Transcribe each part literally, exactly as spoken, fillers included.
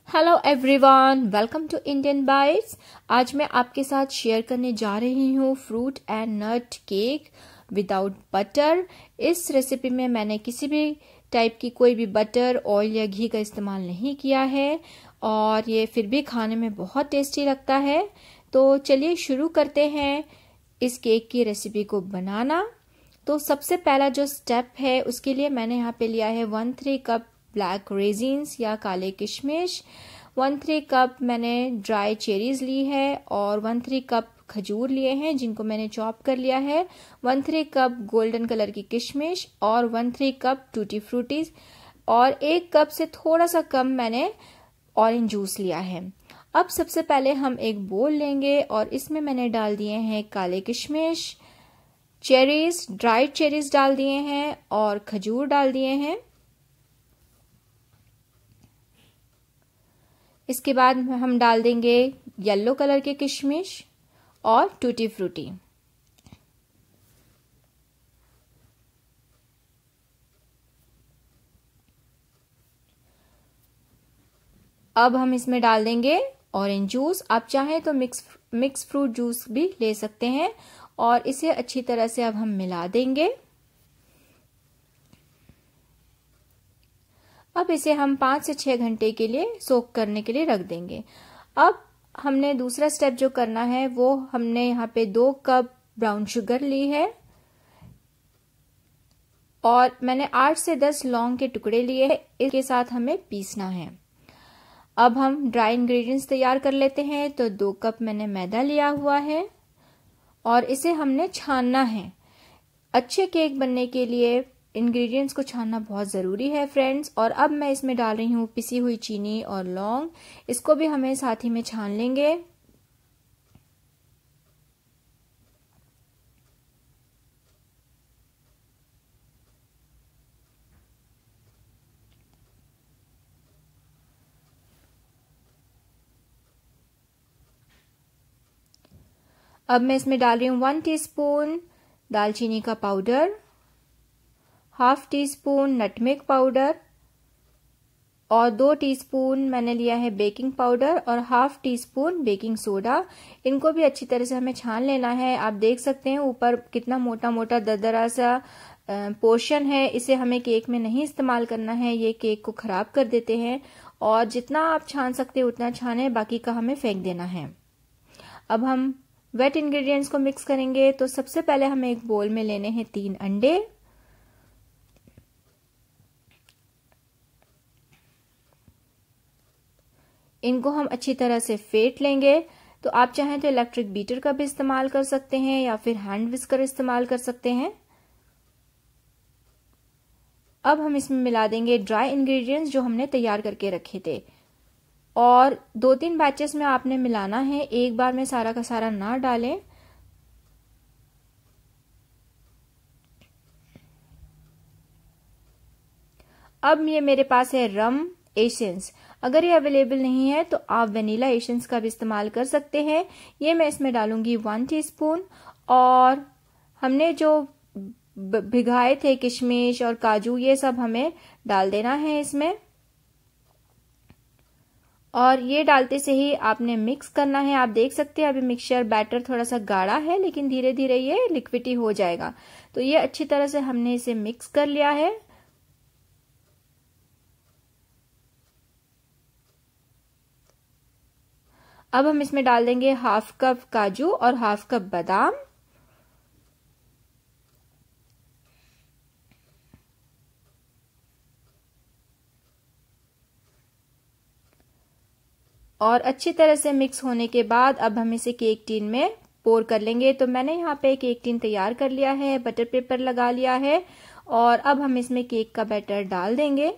Hello everyone, welcome to Indian bites. आज मैं आपके साथ शेयर करने जा रही हूँ fruit and nut cake without butter. इस रेसिपी में मैंने किसी भी टाइप की कोई भी बटर, ऑयल या घी का इस्तेमाल नहीं किया है और ये फिर भी खाने में बहुत टेस्टी लगता है। तो चलिए शुरू करते हैं इस केक की रेसिपी को बनाना। तो सबसे पहला जो स्टेप है उसके लिए मैंने यहाँ पे लिया है one three cup black raisins या काले किशमिश, वन थ्री कप मैंने ड्राई चेरीज ली है और वन थ्री कप खजूर लिए हैं जिनको मैंने चॉप कर लिया है, one three cup golden colour की किशमिश और वन थ्री कप टूटी फ्रूटीज और एक कप से थोड़ा सा कम मैंने ऑरेंज जूस लिया है। अब सबसे पहले हम एक बोल लेंगे और इसमें मैंने डाल दिए हैं काले किशमिश, चेरीज, ड्राइड चेरीज डाल दिए हैं और खजूर डाल दिए हैं। इसके बाद हम डाल देंगे येलो कलर के किशमिश और टूटी फ्रूटी। अब हम इसमें डाल देंगे ऑरेंज जूस। आप चाहें तो मिक्स मिक्स फ्रूट जूस भी ले सकते हैं और इसे अच्छी तरह से अब हम मिला देंगे। अब इसे हम पाँच से छह घंटे के लिए सोक करने के लिए रख देंगे। अब हमने दूसरा स्टेप जो करना है वो हमने यहाँ पे दो कप ब्राउन शुगर ली है और मैंने आठ से दस लौंग के टुकड़े लिए हैं। इसके साथ हमें पीसना है। अब हम ड्राई इंग्रेडिएंट्स तैयार कर लेते हैं। तो दो कप मैंने मैदा लिया हुआ है और इसे हमने छानना है। अच्छे केक बनने के लिए इंग्रेडिएंट्स को छानना बहुत ज़रूरी है फ्रेंड्स। और अब मैं इसमें डाल रही हूँ पिसी हुई चीनी और लौंग, इसको भी हमें साथ ही में छान लेंगे। अब मैं इसमें डाल रही हूँ वन टीस्पून दालचीनी का powder, half teaspoon nutmeg powder और दो टीस्पून मैंने लिया है बेकिंग पाउडर और half teaspoon baking soda. इनको भी अच्छी तरह से हमें छान लेना है। आप देख सकते हैं ऊपर कितना मोटा मोटा दरदरा सा पोर्शन है। इसे हमें केक में नहीं इस्तेमाल करना है, ये केक को खराब कर देते हैं। और जितना आप छान सकते हैं उतना छाने, बाकी का हमें फेंक देना है। अब हम वेट इंग्रेडिएंट्स को मिक्स करेंगे। तो सबसे पहले हमें एक बोल में लेने हैं तीन अंडे, इनको हम अच्छी तरह से फेंट लेंगे। तो आप चाहें तो इलेक्ट्रिक बीटर का भी इस्तेमाल कर सकते हैं या फिर हैंड विस्कर इस्तेमाल कर सकते हैं। अब हम इसमें मिला देंगे ड्राई इंग्रेडिएंट्स जो हमने तैयार करके रखे थे और दो तीन बैचेस में आपने मिलाना है, एक बार में सारा का सारा ना डालें। अब ये मेरे पास है रम एसेंस। अगर ये अवेलेबल नहीं है तो आप वेनिला एसेंस का भी इस्तेमाल कर सकते हैं। ये मैं इसमें डालूंगी वन टीस्पून और हमने जो भिगाए थे किशमिश और काजू, ये सब हमें डाल देना है इसमें। और ये डालते से ही आपने मिक्स करना है। आप देख सकते हैं अभी मिक्सचर बैटर थोड़ा सा गाढ़ा है लेकिन धीरे धीरे ये लिक्विडी हो जाएगा। तो ये अच्छी तरह से हमने इसे मिक्स कर लिया है। अब हम इसमें डाल देंगे हाफ कप काजू और हाफ कप बादाम और अच्छी तरह से मिक्स होने के बाद अब हम इसे केक टिन में पोर कर लेंगे। तो मैंने यहाँ पे केक टिन तैयार कर लिया है, बटर पेपर लगा लिया है और अब हम इसमें केक का बैटर डाल देंगे।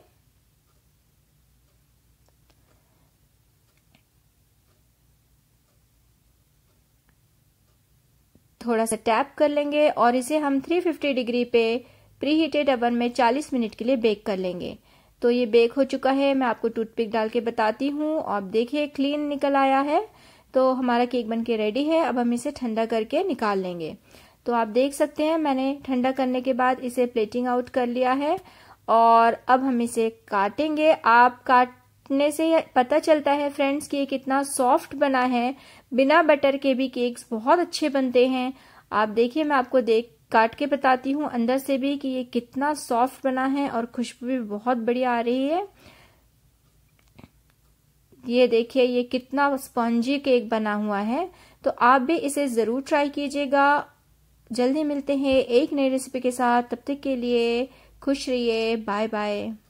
थोड़ा सा टैप कर लेंगे और इसे हम तीन सौ पचास डिग्री पे प्री हीटेड ओवन में चालीस मिनट के लिए बेक कर लेंगे। तो ये बेक हो चुका है। मैं आपको टूथपिक डाल के बताती हूँ। आप देखिए क्लीन निकल आया है। तो हमारा केक बनके रेडी है। अब हम इसे ठंडा करके निकाल लेंगे। तो आप देख सकते हैं मैंने ठंडा करने के बाद इसे प्लेटिंग आउट कर लिया है और अब हम इसे काटेंगे। आप काट टूटने से पता चलता है फ्रेंड्स कि ये कितना सॉफ्ट बना है। बिना बटर के भी केक्स बहुत अच्छे बनते हैं। आप देखिए, मैं आपको देख काट के बताती हूँ अंदर से भी कि ये कितना सॉफ्ट बना है और खुशबू भी बहुत बढ़िया आ रही है। ये देखिए ये कितना स्पॉन्जी केक बना हुआ है। तो आप भी इसे ज़रूर ट्राई कीजिएगा। जल्दी मिलते हैं एक नई रेसिपी के साथ, तब तक के लिए खुश रहिए। Bye bye.